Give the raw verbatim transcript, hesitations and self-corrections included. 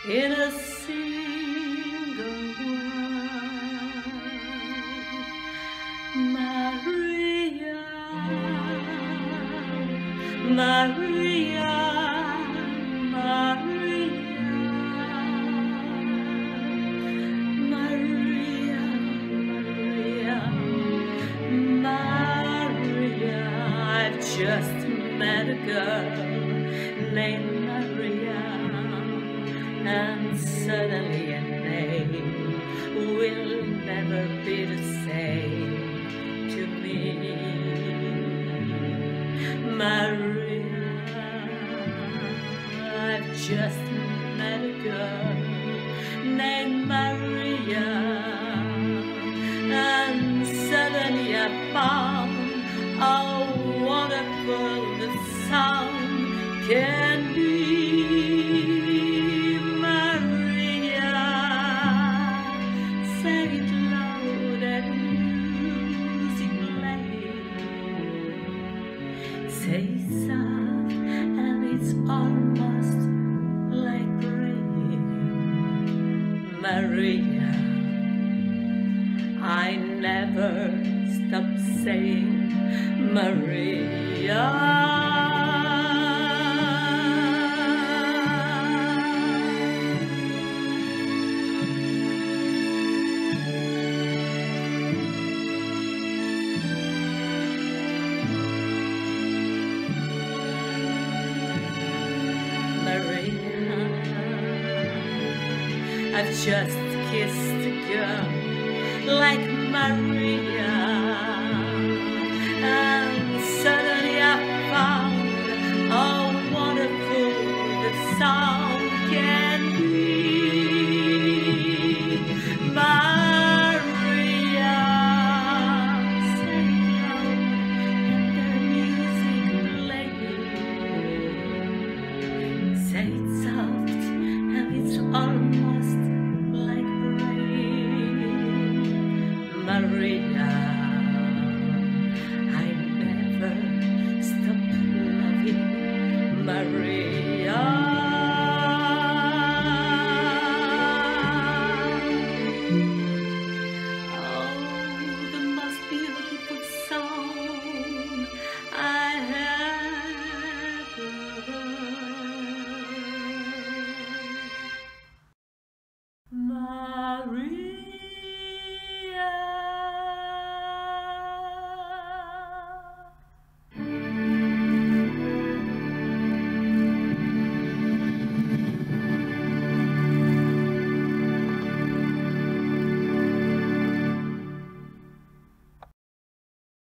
in a single word. Maria, Maria, Maria, Maria, Maria, Maria. I've just met a girl named Maria, and suddenly a name will never be the same to me. Maria, I've just met a girl named Maria, and suddenly I found how wonderful the sound can be. Maria, say it loud and music playing. Say soft and it's almost like rain. Maria, I never stop saying Maria. Maria, I've just kissed a girl like Maria,